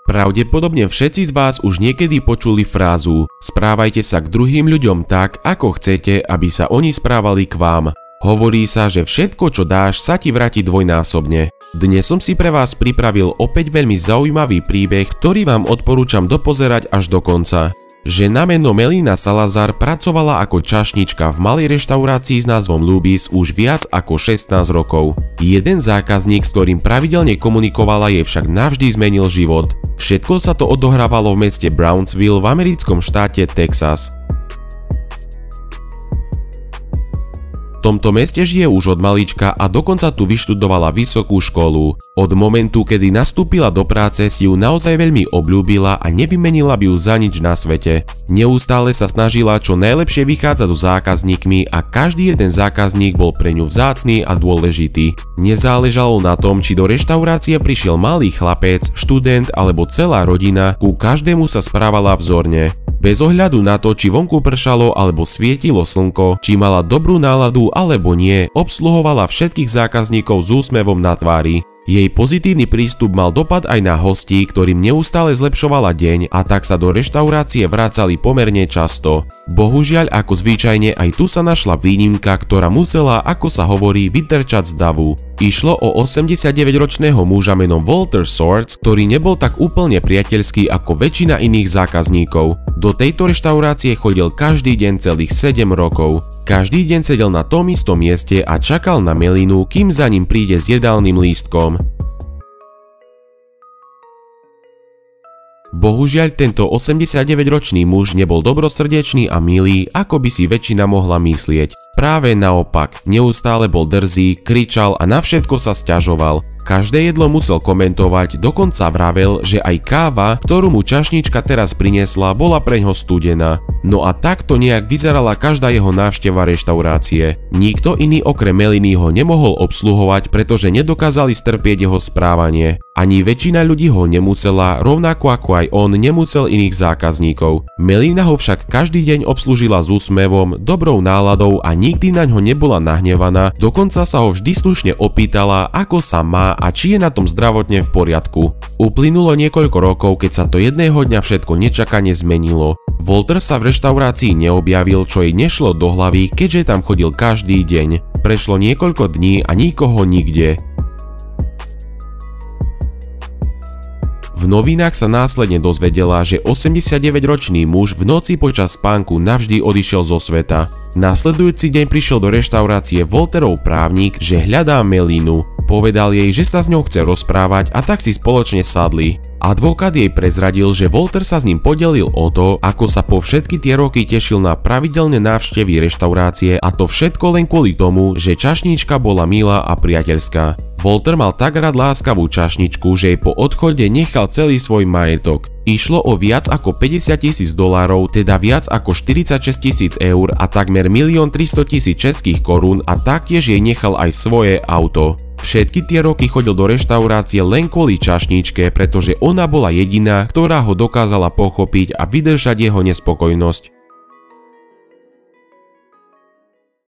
Pravdepodobne všetci z vás už niekedy počuli frázu správajte sa k druhým ľuďom tak, ako chcete, aby sa oni správali k vám. Hovorí sa, že všetko, čo dáš, sa ti vráti dvojnásobne. Dnes som si pre vás pripravil opäť veľmi zaujímavý príbeh, ktorý vám odporúčam dopozerať až do konca. Žena meno Melina Salazar pracovala ako čašnička v malej reštaurácii s názvom Lubis už viac ako 16 rokov. Jeden zákazník, s ktorým pravidelne komunikovala, jej však navždy zmenil život. Všetko sa to odohrávalo v meste Brownsville v americkom štáte Texas. V tomto meste žije už od malička a dokonca tu vyštudovala vysokú školu. Od momentu, kedy nastúpila do práce, si ju naozaj veľmi obľúbila a nevymenila by ju za nič na svete. Neustále sa snažila čo najlepšie vychádzať so zákazníkmi a každý jeden zákazník bol pre ňu vzácny a dôležitý. Nezáležalo na tom, či do reštaurácie prišiel malý chlapec, študent alebo celá rodina, ku každému sa správala vzorne. Bez ohľadu na to, či vonku pršalo alebo svietilo slnko, či mala dobrú náladu alebo nie, obsluhovala všetkých zákazníkov s úsmevom na tvári. Jej pozitívny prístup mal dopad aj na hostí, ktorým neustále zlepšovala deň a tak sa do reštaurácie vracali pomerne často. Bohužiaľ, ako zvyčajne, aj tu sa našla výnimka, ktorá musela, ako sa hovorí, vytrčať z davu. Išlo o 89-ročného muža menom Walter Swords, ktorý nebol tak úplne priateľský ako väčšina iných zákazníkov. Do tejto reštaurácie chodil každý deň celých 7 rokov. Každý deň sedel na tom istom mieste a čakal na Melinu, kým za ním príde s jedálnym lístkom. Bohužiaľ, tento 89-ročný muž nebol dobrosrdečný a milý, ako by si väčšina mohla myslieť. Práve naopak, neustále bol drzý, kričal a na všetko sa sťažoval. Každé jedlo musel komentovať, dokonca vravel, že aj káva, ktorú mu čašnička teraz priniesla, bola preňho studená. No a takto nejak vyzerala každá jeho návšteva reštaurácie. Nikto iný okrem Meliny ho nemohol obsluhovať, pretože nedokázali strpieť jeho správanie. Ani väčšina ľudí ho nemusela, rovnako ako aj on nemusel iných zákazníkov. Melina ho však každý deň obslúžila s úsmevom, dobrou náladou a nikdy na ňo nebola nahnevaná, dokonca sa ho vždy slušne opýtala, ako sa má a či je na tom zdravotne v poriadku. Uplynulo niekoľko rokov, keď sa to jedného dňa všetko nečakane zmenilo. Walter sa v reštaurácii neobjavil, čo jej nešlo do hlavy, keďže tam chodil každý deň. Prešlo niekoľko dní a nikoho nikde. V novinách sa následne dozvedela, že 89-ročný muž v noci počas spánku navždy odišiel zo sveta. Nasledujúci deň prišiel do reštaurácie Walterov právnik, že hľadá Melinu. Povedal jej, že sa s ňou chce rozprávať a tak si spoločne sadli. Advokát jej prezradil, že Walter sa s ním podelil o to, ako sa po všetky tie roky tešil na pravidelné návštevy reštaurácie a to všetko len kvôli tomu, že čašníčka bola milá a priateľská. Walter mal tak rád láskavú čašničku, že jej po odchode nechal celý svoj majetok. Išlo o viac ako $50,000, teda viac ako 46 000 eur a takmer 1 300 000 českých korún a taktiež jej nechal aj svoje auto. Všetky tie roky chodil do reštaurácie len kvôli čašničke, pretože ona bola jediná, ktorá ho dokázala pochopiť a vydržať jeho nespokojnosť.